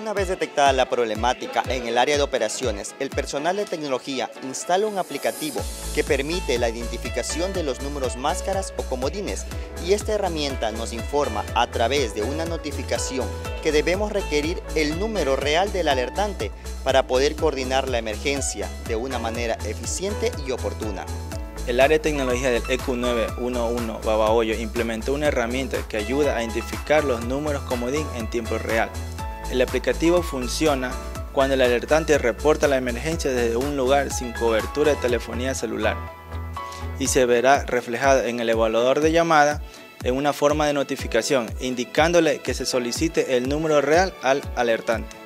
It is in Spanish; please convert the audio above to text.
Una vez detectada la problemática en el área de operaciones, el personal de tecnología instala un aplicativo que permite la identificación de los números máscaras o comodines, y esta herramienta nos informa a través de una notificación que debemos requerir el número real del alertante para poder coordinar la emergencia de una manera eficiente y oportuna. El área de tecnología del EQ911 Babahoyo implementó una herramienta que ayuda a identificar los números comodín en tiempo real. El aplicativo funciona cuando el alertante reporta la emergencia desde un lugar sin cobertura de telefonía celular y se verá reflejado en el evaluador de llamada en una forma de notificación, indicándole que se solicite el número real al alertante.